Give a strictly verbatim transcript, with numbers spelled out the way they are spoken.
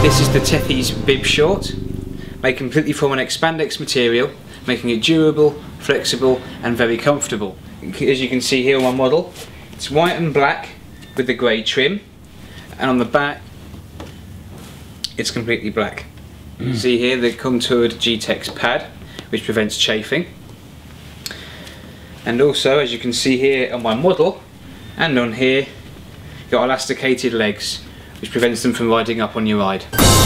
This is the Tethys bib short, made completely from an Expandex material, making it durable, flexible and very comfortable. As you can see here on my model, it's white and black with the grey trim, and on the back it's completely black. Mm. You can see here the contoured G-Tex pad, which prevents chafing. And also, as you can see here on my model, and on here, you've got elasticated legs, which prevents them from riding up on your ride.